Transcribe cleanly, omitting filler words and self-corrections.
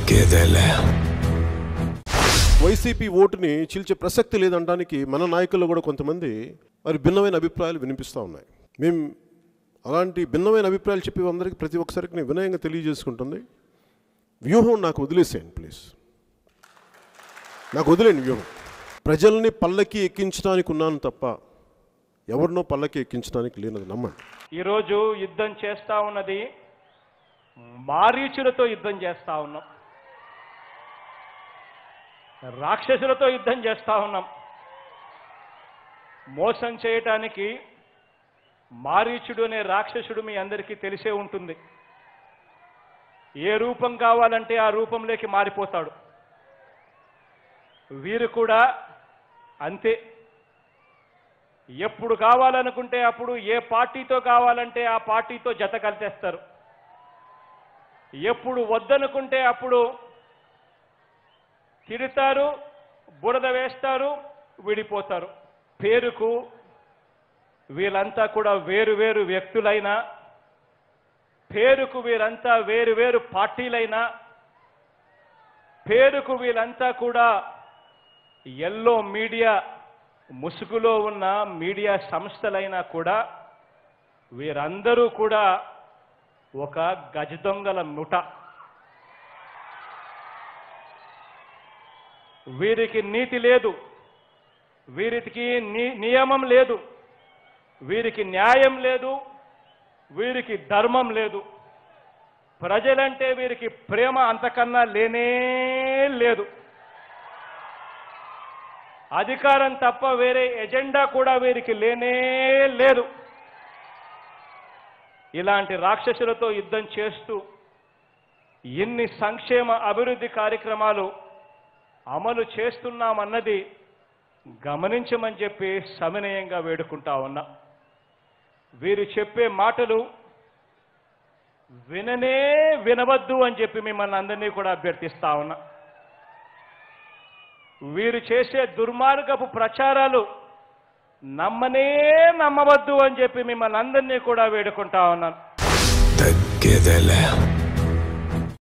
YCP ఓటుని చీల్చే ప్రసక్తి లేదనడానికి మన నాయకుల్లో కూడా కొంతమంది మరి భిన్నమైన అభిప్రాయాలు వినిపిస్తూ ఉన్నాయి. మేము అలాంటి భిన్నమైన అభిప్రాయాలు చెప్పి అందరికీ ప్రతి ఒక్కసారికి నేను వినయంగా తెలియజేసుకుంటుంది, వ్యూహం నాకు వదిలేసేయండి ప్లీజ్, నాకు వదిలేండి వ్యూహం. ప్రజల్ని పల్లకి ఎక్కించడానికి ఉన్నాను తప్ప ఎవరినో పల్లకి ఎక్కించడానికి లేనది నమ్మండి. ఈరోజు యుద్ధం చేస్తూ ఉన్నది మారీచులతో యుద్ధం చేస్తూ ఉన్నాం, రాక్షసులతో యుద్ధం చేస్తూ ఉన్నాం. మోసం చేయటానికి మారీచుడు అనే రాక్షసుడు మీ అందరికీ తెలిసే ఉంటుంది. ఏ రూపం కావాలంటే ఆ రూపంలోకి మారిపోతాడు. వీరు కూడా అంతే. ఎప్పుడు కావాలనుకుంటే అప్పుడు, ఏ పార్టీతో కావాలంటే ఆ పార్టీతో జత కలిపేస్తారు. ఎప్పుడు వద్దనుకుంటే అప్పుడు తిడతారు, బురద వేస్తారు, విడిపోతారు. పేరుకు వీళ్ళంతా కూడా వేరు వేరు వ్యక్తులైనా, పేరుకు వీరంతా వేరు వేరు పార్టీలైనా, పేరుకు వీళ్ళంతా కూడా ఎల్లో మీడియా ముసుగులో ఉన్న మీడియా సంస్థలైనా కూడా వీరందరూ కూడా ఒక గజదొంగల ముఠ. వీరికి నీతి లేదు, వీరికి నియమం లేదు, వీరికి న్యాయం లేదు, వీరికి ధర్మం లేదు. ప్రజలంటే వీరికి ప్రేమ అంతకన్నా లేనే లేదు. అధికారం తప్ప వేరే ఎజెండా కూడా వీరికి లేనే లేదు. ఇలాంటి రాక్షసులతో యుద్ధం చేస్తూ ఎన్ని సంక్షేమ అభివృద్ధి కార్యక్రమాలు అమలు చేస్తున్నామన్నది గమనించమని చెప్పి సవినయంగా వేడుకుంటా ఉన్నా. వీరు చెప్పే మాటలు వినవద్దు అని చెప్పి మిమ్మల్ని అందరినీ కూడా అభ్యర్థిస్తా ఉన్నా. వీరు చేసే దుర్మార్గపు ప్రచారాలు నమ్మవద్దు అని చెప్పి మిమ్మల్ని అందరినీ కూడా వేడుకుంటా ఉన్నాను.